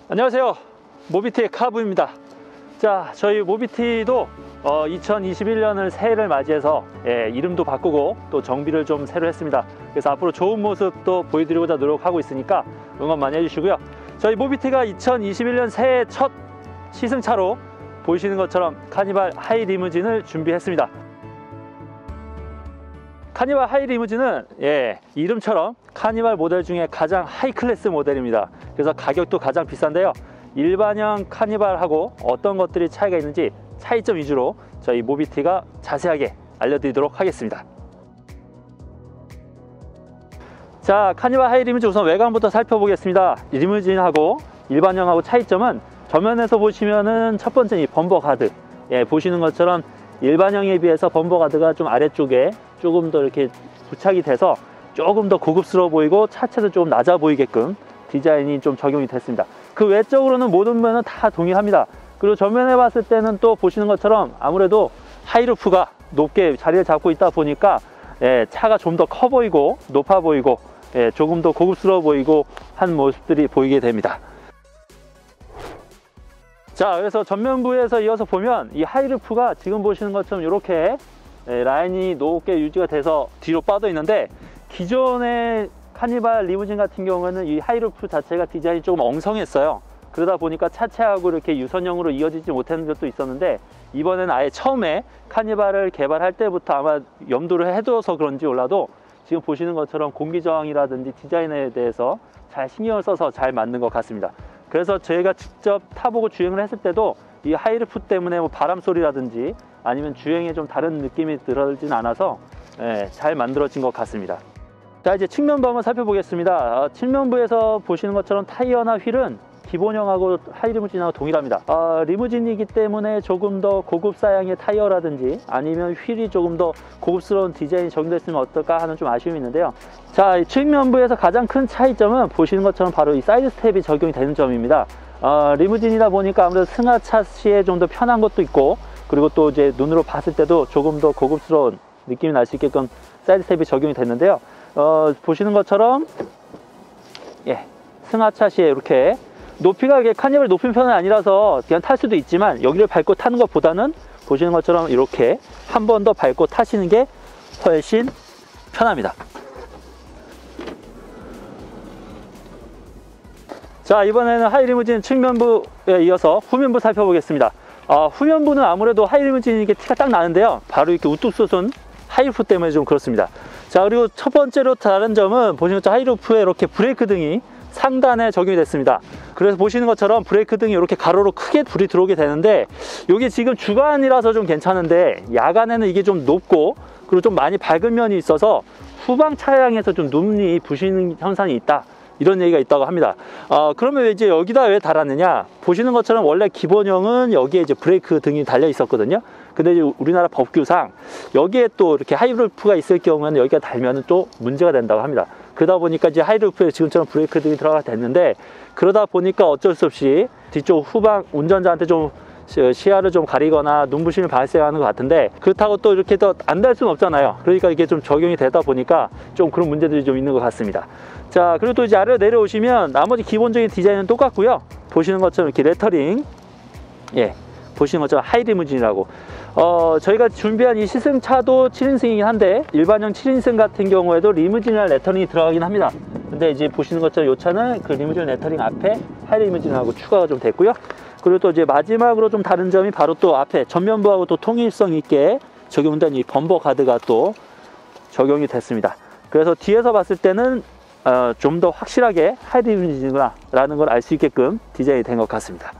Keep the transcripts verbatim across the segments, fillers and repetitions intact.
안녕하세요, 모비티의 카부입니다. 자, 저희 모비티도 어, 이천이십일 년을 새해를 맞이해서 예, 이름도 바꾸고 또 정비를 좀 새로 했습니다. 그래서 앞으로 좋은 모습도 보여드리고자 노력하고 있으니까 응원 많이 해주시고요. 저희 모비티가 이천이십일 년 새해 첫 시승차로 보이시는 것처럼 카니발 하이 리무진을 준비했습니다. 카니발 하이 리무진은 예, 이름처럼 카니발 모델 중에 가장 하이 클래스 모델입니다. 그래서 가격도 가장 비싼데요, 일반형 카니발하고 어떤 것들이 차이가 있는지 차이점 위주로 저희 모비티가 자세하게 알려드리도록 하겠습니다. 자, 카니발 하이 리무진 우선 외관부터 살펴보겠습니다. 리무진하고 일반형하고 차이점은 전면에서 보시면은 첫 번째 이 범버 가드, 예, 보시는 것처럼 일반형에 비해서 범버 가드가 좀 아래쪽에 조금 더 이렇게 부착이 돼서 조금 더 고급스러워 보이고 차체도 좀 낮아 보이게끔 디자인이 좀 적용이 됐습니다. 그 외적으로는 모든 면은 다 동일합니다. 그리고 전면에 봤을 때는 또 보시는 것처럼 아무래도 하이루프가 높게 자리를 잡고 있다 보니까 예, 차가 좀 더 커 보이고 높아 보이고 예, 조금 더 고급스러워 보이고 한 모습들이 보이게 됩니다. 자, 그래서 전면부에서 이어서 보면 이 하이루프가 지금 보시는 것처럼 이렇게 라인이 높게 유지가 돼서 뒤로 빠져 있는데, 기존의 카니발 리무진 같은 경우에는 이 하이루프 자체가 디자인이 조금 엉성했어요. 그러다 보니까 차체하고 이렇게 유선형으로 이어지지 못하는 것도 있었는데, 이번에는 아예 처음에 카니발을 개발할 때부터 아마 염두를 해둬서 그런지 몰라도 지금 보시는 것처럼 공기 저항이라든지 디자인에 대해서 잘 신경을 써서 잘 만든 것 같습니다. 그래서 저희가 직접 타보고 주행을 했을 때도 이 하이루프 때문에 뭐 바람 소리라든지 아니면 주행에 좀 다른 느낌이 들어진 않아서 예, 잘 만들어진 것 같습니다. 자, 이제 측면부 한번 살펴보겠습니다. 어, 측면부에서 보시는 것처럼 타이어나 휠은 기본형하고 하이 리무진하고 동일합니다. 어, 리무진이기 때문에 조금 더 고급 사양의 타이어라든지 아니면 휠이 조금 더 고급스러운 디자인이 적용됐으면 어떨까 하는 좀 아쉬움이 있는데요. 자, 측면부에서 가장 큰 차이점은 보시는 것처럼 바로 이 사이드 스텝이 적용이 되는 점입니다. 어, 리무진이다 보니까 아무래도 승하차 시에 좀 더 편한 것도 있고, 그리고 또 이제 눈으로 봤을 때도 조금 더 고급스러운 느낌이 날 수 있게끔 사이드 스텝이 적용이 됐는데요. 어, 보시는 것처럼 예, 승하차 시에 이렇게 높이가 이게 카니발 높은 편은 아니라서 그냥 탈 수도 있지만, 여기를 밟고 타는 것보다는 보시는 것처럼 이렇게 한 번 더 밟고 타시는 게 훨씬 편합니다. 자, 이번에는 하이 리무진 측면부에 이어서 후면부 살펴보겠습니다. 어, 후면부는 아무래도 하이 리무진이게 티가 딱 나는데요, 바로 이렇게 우뚝 솟은 하이루프 때문에 좀 그렇습니다. 자, 그리고 첫 번째로 다른 점은 보시는 것처럼 하이루프에 이렇게 브레이크 등이 상단에 적용이 됐습니다. 그래서 보시는 것처럼 브레이크 등이 이렇게 가로로 크게 불이 들어오게 되는데, 이게 지금 주간이라서 좀 괜찮은데 야간에는 이게 좀 높고 그리고 좀 많이 밝은 면이 있어서 후방 차량에서 좀 눈이 부시는 현상이 있다, 이런 얘기가 있다고 합니다. 어, 그러면 이제 여기다 왜 달았느냐, 보시는 것처럼 원래 기본형은 여기에 이제 브레이크 등이 달려 있었거든요. 근데 이제 우리나라 법규상 여기에 또 이렇게 하이루프가 있을 경우에는 여기가 달면은 또 문제가 된다고 합니다. 그러다 보니까 이제 하이루프에 지금처럼 브레이크 등이 들어가 됐는데, 그러다 보니까 어쩔 수 없이 뒤쪽 후방 운전자한테 좀 시야를 좀 가리거나 눈부심을 발생하는 것 같은데, 그렇다고 또 이렇게 더 안 달 수는 없잖아요. 그러니까 이게 좀 적용이 되다 보니까 좀 그런 문제들이 좀 있는 것 같습니다. 자, 그리고 또 이제 아래로 내려오시면 나머지 기본적인 디자인은 똑같고요. 보시는 것처럼 이렇게 레터링, 예, 보시는 것처럼 하이 리무진이라고, 어, 저희가 준비한 이 시승차도 칠 인승이긴 한데 일반형 칠 인승 같은 경우에도 리무진이라는 레터링이 들어가긴 합니다. 근데 이제 보시는 것처럼 이 차는 그 리무진 레터링 앞에 하이 리무진하고 추가가 좀 됐고요. 그리고 또 이제 마지막으로 좀 다른 점이 바로 또 앞에 전면부하고 또 통일성 있게 적용된 이 범버 가드가 또 적용이 됐습니다. 그래서 뒤에서 봤을 때는 어, 좀 더 확실하게 하이 리무진이구나 라는 걸 알 수 있게끔 디자인이 된 것 같습니다.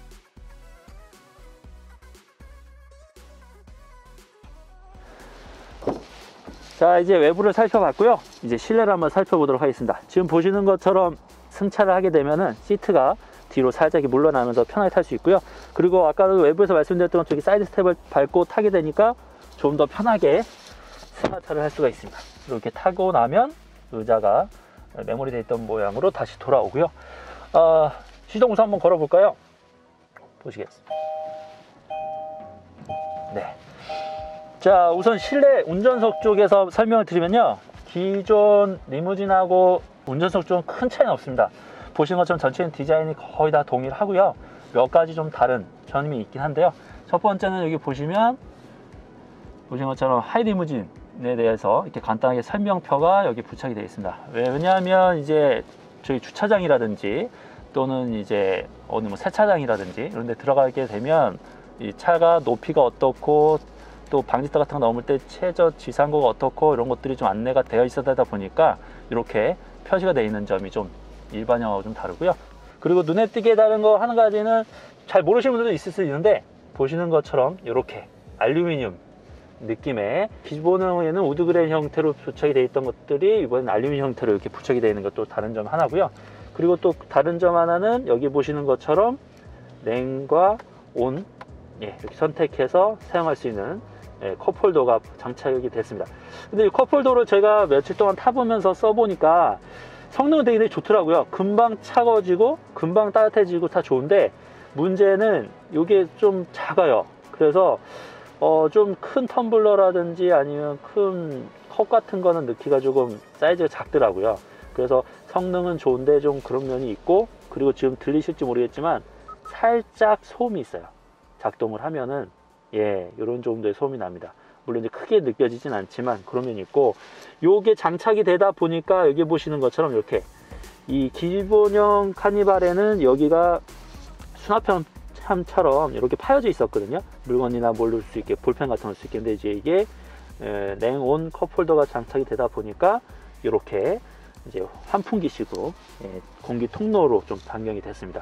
자, 이제 외부를 살펴봤고요. 이제 실내를 한번 살펴보도록 하겠습니다. 지금 보시는 것처럼 승차를 하게 되면은 시트가 뒤로 살짝 물러나면서 편하게 탈 수 있고요. 그리고 아까도 외부에서 말씀드렸던 저기 사이드 스텝을 밟고 타게 되니까 좀 더 편하게 승하차를 할 수가 있습니다. 이렇게 타고 나면 의자가 메모리되어 있던 모양으로 다시 돌아오고요. 어, 시동 우선 한번 걸어 볼까요? 보시겠습니다. 네. 자, 우선 실내 운전석 쪽에서 설명을 드리면요, 기존 리무진하고 운전석 쪽은 큰 차이는 없습니다. 보시는 것처럼 전체적인 디자인이 거의 다 동일하고요. 몇 가지 좀 다른 점이 있긴 한데요. 첫 번째는 여기 보시면 보시는 것처럼 하이리무진에 대해서 이렇게 간단하게 설명표가 여기 부착이 되어 있습니다. 왜냐하면 이제 저희 주차장이라든지 또는 이제 어느 뭐 세차장이라든지 이런 데 들어가게 되면 이 차가 높이가 어떻고 또 방지턱 같은 거 넘을 때 최저 지상고가 어떻고 이런 것들이 좀 안내가 되어 있어야 되다 보니까 이렇게 표시가 되어 있는 점이 좀 일반형하고 좀 다르고요. 그리고 눈에 띄게 다른 거 한 가지는 잘 모르시는 분들도 있을 수 있는데 보시는 것처럼 이렇게 알루미늄 느낌의 기본형에는 우드그레인 형태로 부착이 되어 있던 것들이 이번엔 알루미늄 형태로 이렇게 부착이 되어 있는 것도 다른 점 하나고요. 그리고 또 다른 점 하나는 여기 보시는 것처럼 냉과 온 예, 이렇게 선택해서 사용할 수 있는 예, 컵홀더가 장착이 됐습니다. 근데 이 컵홀더를 제가 며칠 동안 타보면서 써보니까 성능은 되게 좋더라고요. 금방 차가워지고 금방 따뜻해지고 다 좋은데 문제는 이게 좀 작아요. 그래서 어, 좀 큰 텀블러라든지 아니면 큰 컵 같은 거는 넣기가 조금 사이즈가 작더라고요. 그래서 성능은 좋은데 좀 그런 면이 있고, 그리고 지금 들리실지 모르겠지만 살짝 소음이 있어요. 작동을 하면은 예, 이런 정도의 소음이 납니다. 물론 이제 크게 느껴지진 않지만 그런 면이 있고, 요게 장착이 되다 보니까 여기 보시는 것처럼 이렇게 이 기본형 카니발에는 여기가 수납함처럼 이렇게 파여져 있었거든요. 물건이나 뭘 넣을 수 있게, 볼펜 같은 걸 넣을 수 있게. 근데 이제 이게 냉온 컵홀더가 장착이 되다 보니까 이렇게 이제 환풍기식으로 예, 공기 통로로 좀 변경이 됐습니다.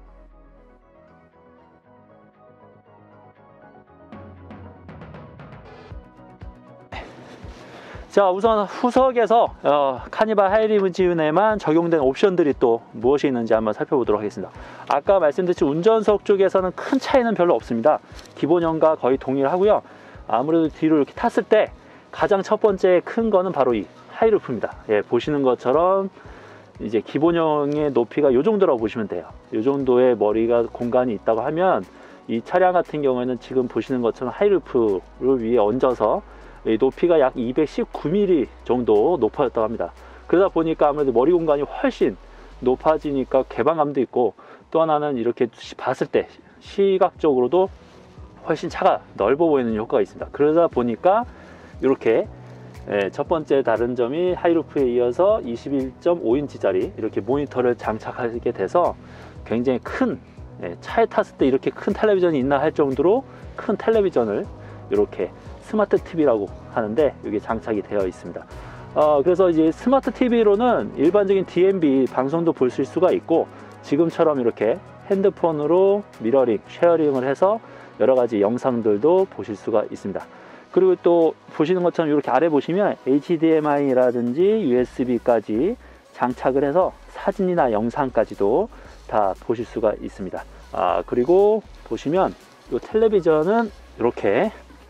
자, 우선 후석에서 어, 카니발 하이리무진에만 적용된 옵션들이 또 무엇이 있는지 한번 살펴보도록 하겠습니다. 아까 말씀드린 운전석 쪽에서는 큰 차이는 별로 없습니다. 기본형과 거의 동일하고요. 아무래도 뒤로 이렇게 탔을 때 가장 첫 번째 큰 거는 바로 이 하이루프입니다. 예, 보시는 것처럼 이제 기본형의 높이가 이 정도라고 보시면 돼요. 이 정도의 머리가 공간이 있다고 하면 이 차량 같은 경우에는 지금 보시는 것처럼 하이루프를 위에 얹어서 높이가 약 이백십구 밀리미터 정도 높아졌다고 합니다. 그러다 보니까 아무래도 머리 공간이 훨씬 높아지니까 개방감도 있고, 또 하나는 이렇게 봤을 때 시각적으로도 훨씬 차가 넓어 보이는 효과가 있습니다. 그러다 보니까 이렇게 첫 번째 다른 점이 하이루프에 이어서 이십일 점 오 인치짜리 이렇게 모니터를 장착하게 돼서 굉장히 큰, 차에 탔을 때 이렇게 큰 텔레비전이 있나 할 정도로 큰 텔레비전을 이렇게 스마트 티비라고 하는데 여기 장착이 되어 있습니다. 어, 그래서 이제 스마트 티비로는 일반적인 디엠비 방송도 보실 수가 있고, 지금처럼 이렇게 핸드폰으로 미러링, 쉐어링을 해서 여러 가지 영상들도 보실 수가 있습니다. 그리고 또 보시는 것처럼 이렇게 아래 보시면 에이치디엠아이라든지 유에스비까지 장착을 해서 사진이나 영상까지도 다 보실 수가 있습니다. 아, 그리고 보시면 이 텔레비전은 이렇게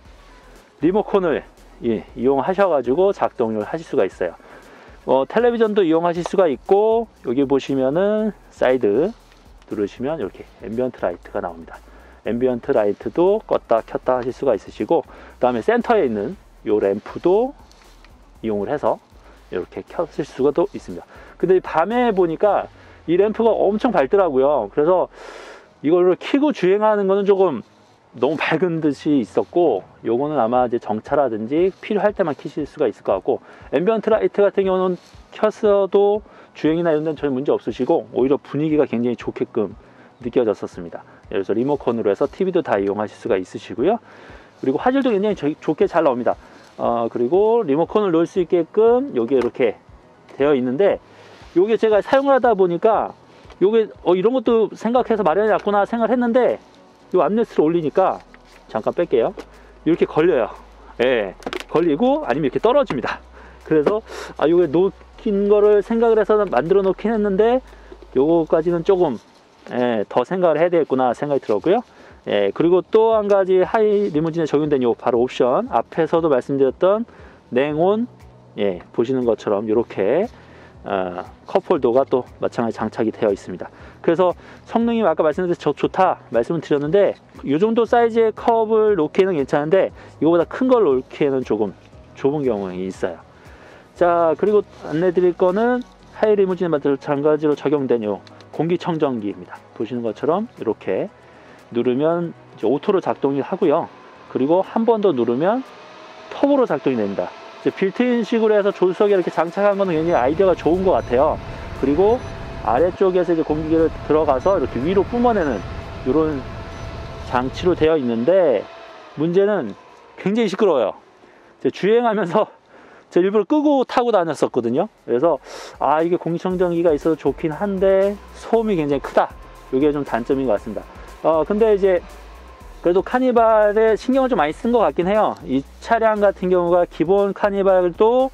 리모컨을 예, 이용하셔가지고 작동을 하실 수가 있어요. 어, 텔레비전도 이용하실 수가 있고, 여기 보시면은 사이드 누르시면 이렇게 앰비언트 라이트가 나옵니다. 앰비언트 라이트도 껐다 켰다 하실 수가 있으시고, 그 다음에 센터에 있는 이 램프도 이용을 해서 이렇게 켜실 수가 또 있습니다. 근데 밤에 보니까 이 램프가 엄청 밝더라고요. 그래서 이거를 켜고 주행하는 거는 조금 너무 밝은 듯이 있었고, 요거는 아마 이제 정차라든지 필요할 때만 켜실 수가 있을 것 같고, 앰비언트 라이트 같은 경우는 켰어도 주행이나 이런 데는 전혀 문제 없으시고 오히려 분위기가 굉장히 좋게끔 느껴졌었습니다. 그래서 리모컨으로 해서 티비도 다 이용하실 수가 있으시고요. 그리고 화질도 굉장히 조, 좋게 잘 나옵니다. 어, 그리고 리모컨을 놓을 수 있게끔 여기 이렇게 되어 있는데, 요게 제가 사용을 하다 보니까 요게 어, 이런 것도 생각해서 마련해 놨구나 생각을 했는데, 이 암레스트를 올리니까, 잠깐 뺄게요, 이렇게 걸려요. 예, 걸리고 아니면 이렇게 떨어집니다. 그래서 아, 요게 놓긴 거를 생각을 해서 만들어 놓긴 했는데, 요거까지는 조금 예, 더 생각을 해야 되겠구나 생각이 들었고요. 예, 그리고 또 한 가지 하이리무진에 적용된 요 바로 옵션, 앞에서도 말씀드렸던 냉온, 예, 보시는 것처럼 이렇게 어, 컵홀더가 또 마찬가지 장착이 되어 있습니다. 그래서 성능이 아까 말씀드린 저 좋다 말씀을 드렸는데, 이 정도 사이즈의 컵을 놓기에는 괜찮은데 이거보다 큰 걸 놓기에는 조금 좁은 경우가 있어요. 자, 그리고 안내 드릴 거는 하이리무진에 마찬가지로 적용된 요 공기청정기입니다. 보시는 것처럼 이렇게 누르면 이제 오토로 작동이 하고요. 그리고 한 번 더 누르면 터보로 작동이 됩니다. 이제 빌트인 식으로 해서 조수석에 이렇게 장착한 거는 굉장히 아이디어가 좋은 것 같아요. 그리고 아래쪽에서 이제 공기를 들어가서 이렇게 위로 뿜어내는 이런 장치로 되어 있는데, 문제는 굉장히 시끄러워요. 주행하면서 제가 일부러 끄고 타고 다녔었거든요. 그래서 아, 이게 공기청정기가 있어서 좋긴 한데 소음이 굉장히 크다, 이게 좀 단점인 것 같습니다. 어 근데 이제 그래도 카니발에 신경을 좀 많이 쓴 것 같긴 해요. 이 차량 같은 경우가 기본 카니발도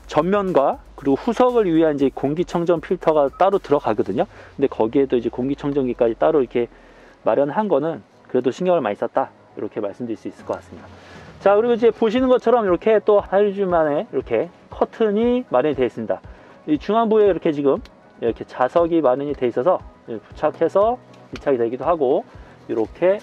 전면과 그리고 후석을 위한 이제 공기청정 필터가 따로 들어가거든요. 근데 거기에도 이제 공기청정기까지 따로 이렇게 마련한 거는 그래도 신경을 많이 썼다, 이렇게 말씀드릴 수 있을 것 같습니다. 자, 그리고 이제 보시는 것처럼 이렇게 또 하이리무진만의 이렇게 커튼이 마련이 되어 있습니다. 이 중앙부에 이렇게 지금 이렇게 자석이 마련이 되어 있어서 부착해서 이착이 되기도 하고, 이렇게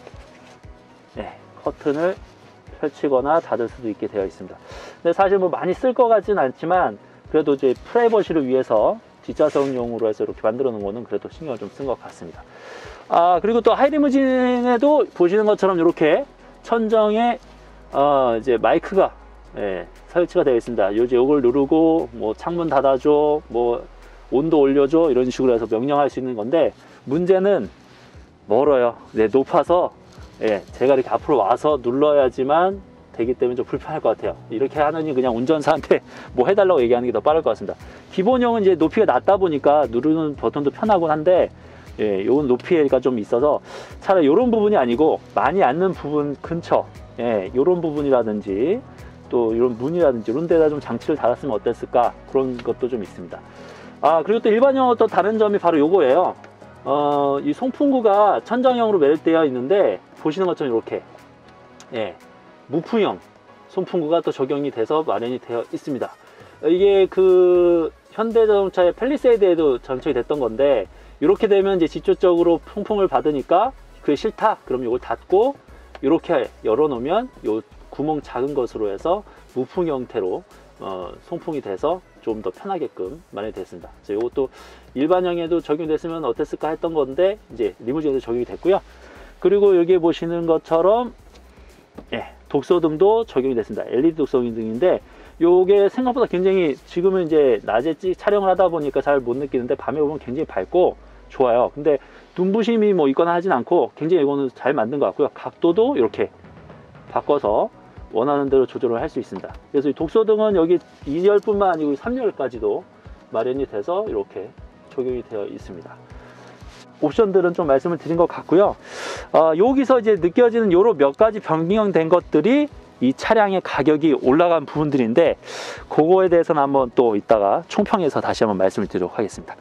네, 커튼을 펼치거나 닫을 수도 있게 되어 있습니다. 근데 사실 뭐 많이 쓸 것 같지는 않지만, 그래도 이제 프라이버시를 위해서 뒷좌석용으로 해서 이렇게 만들어 놓은 거는 그래도 신경을 좀 쓴 것 같습니다. 아, 그리고 또 하이리무진에도 보시는 것처럼 이렇게 천정에 어, 이제 마이크가 예, 설치가 되어 있습니다. 요즘 이걸 누르고 뭐 창문 닫아줘, 뭐 온도 올려줘, 이런 식으로 해서 명령할 수 있는 건데, 문제는 멀어요. 네, 높아서 예, 제가 이렇게 앞으로 와서 눌러야지만 되기 때문에 좀 불편할 것 같아요. 이렇게 하느니 그냥 운전사한테 뭐 해달라고 얘기하는 게 더 빠를 것 같습니다. 기본형은 이제 높이가 낮다 보니까 누르는 버튼도 편하곤 한데, 예, 요건 높이가 좀 있어서 차라리 이런 부분이 아니고 많이 앉는 부분 근처, 예, 요런 부분이라든지 또 이런 문이라든지 이런 데다 좀 장치를 달았으면 어땠을까, 그런 것도 좀 있습니다. 아, 그리고 또 일반형은 또 다른 점이 바로 요거예요. 어, 이 송풍구가 천정형으로 매립되어 있는데, 보시는 것처럼 이렇게 예, 무풍형 송풍구가 또 적용이 돼서 마련이 되어 있습니다. 이게 그 현대자동차의 팰리세이드에도 장착이 됐던 건데, 이렇게 되면 이제 직접적으로 통풍을 받으니까 그게 싫다, 그럼 이걸 닫고 이렇게 열어 놓으면 요 구멍 작은 것으로 해서 무풍 형태로 어, 송풍이 돼서 좀 더 편하게끔 마련이 됐습니다. 이것도 일반형에도 적용됐으면 어땠을까 했던 건데, 이제 리무진에도 적용이 됐고요. 그리고 여기 보시는 것처럼 예, 독소등도 적용이 됐습니다. 엘이디 독소등인데, 요게 생각보다 굉장히, 지금은 이제 낮에 촬영을 하다 보니까 잘 못 느끼는데 밤에 보면 굉장히 밝고 좋아요. 근데 눈부심이 뭐 있거나 하진 않고 굉장히 이거는 잘 만든 것 같고요. 각도도 이렇게 바꿔서 원하는 대로 조절을 할 수 있습니다. 그래서 이 독소등은 여기 이 열뿐만 아니고 삼 열까지도 마련이 돼서 이렇게 적용이 되어 있습니다. 옵션들은 좀 말씀을 드린 것 같고요. 어, 여기서 이제 느껴지는 요로 몇 가지 변경된 것들이 이 차량의 가격이 올라간 부분들인데, 그거에 대해서는 한번 또 이따가 총평해서 다시 한번 말씀을 드리도록 하겠습니다.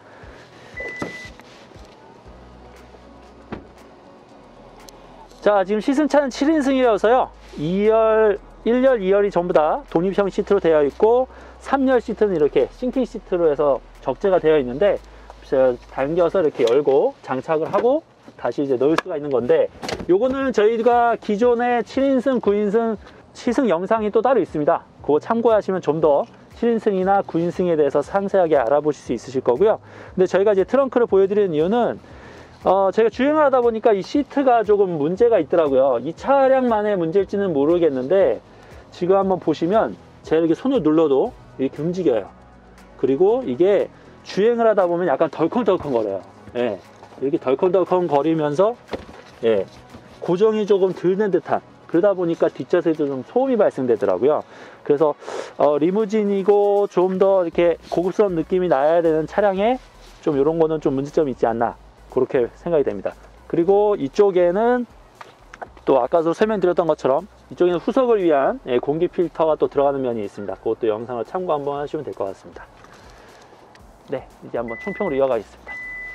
자, 지금 시승차는 칠 인승이어서요 이 열, 일 열, 이 열이 전부 다 독립형 시트로 되어 있고, 삼 열 시트는 이렇게 싱킹 시트로 해서 적재가 되어 있는데, 제가 당겨서 이렇게 열고 장착을 하고 다시 이제 넣을 수가 있는 건데, 요거는 저희가 기존의 칠 인승, 구 인승 시승 영상이 또 따로 있습니다. 그거 참고하시면 좀 더 칠 인승이나 구 인승에 대해서 상세하게 알아보실 수 있으실 거고요. 근데 저희가 이제 트렁크를 보여드리는 이유는 어, 제가 주행을 하다 보니까 이 시트가 조금 문제가 있더라고요. 이 차량만의 문제일지는 모르겠는데, 지금 한번 보시면 제가 이렇게 손을 눌러도 이렇게 움직여요. 그리고 이게 주행을 하다 보면 약간 덜컹덜컹 거려요. 예, 이렇게 덜컹덜컹 거리면서 예, 고정이 조금 덜 된 듯한, 그러다 보니까 뒷좌석에도 좀 소음이 발생되더라고요. 그래서 어, 리무진이고 좀 더 이렇게 고급스러운 느낌이 나야 되는 차량에 좀 이런 거는 좀 문제점이 있지 않나, 그렇게 생각이 됩니다. 그리고 이쪽에는 또 아까도 설명드렸던 것처럼 이쪽에는 후석을 위한 예, 공기 필터가 또 들어가는 면이 있습니다. 그것도 영상을 참고 한번 하시면 될 것 같습니다. 네, 이제 한번 총평으로 이어가겠습니다.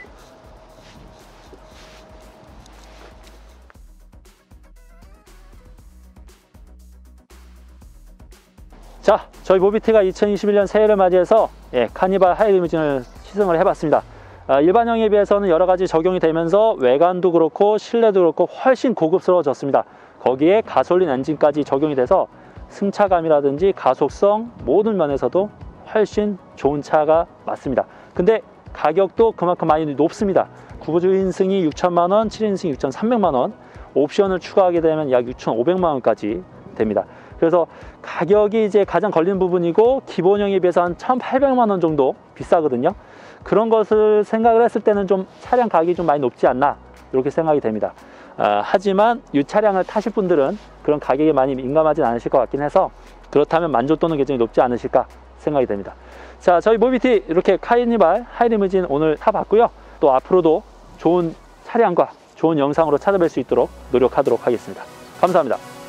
자, 저희 모비트가 이천이십일 년 새해를 맞이해서 예, 카니발 하이리무진을 시승을 해봤습니다. 아, 일반형에 비해서는 여러가지 적용이 되면서 외관도 그렇고 실내도 그렇고 훨씬 고급스러워졌습니다. 거기에 가솔린 엔진까지 적용이 돼서 승차감이라든지 가속성 모든 면에서도 훨씬 좋은 차가 맞습니다. 근데 가격도 그만큼 많이 높습니다. 구 인승이 육천만 원, 칠 인승이 육천삼백만 원, 옵션을 추가하게 되면 약 육천오백만 원까지 됩니다. 그래서 가격이 이제 가장 걸리는 부분이고 기본형에 비해서 한 천팔백만 원 정도 비싸거든요. 그런 것을 생각을 했을 때는 좀 차량 가격이 좀 많이 높지 않나 이렇게 생각이 됩니다. 아, 하지만 이 차량을 타실 분들은 그런 가격에 많이 민감하진 않으실 것 같긴 해서 그렇다면 만족도는 굉장히 높지 않으실까 생각이 됩니다. 자, 저희 모비티 이렇게 카니발 하이리무진 오늘 타봤고요. 또 앞으로도 좋은 차량과 좋은 영상으로 찾아뵐 수 있도록 노력하도록 하겠습니다. 감사합니다.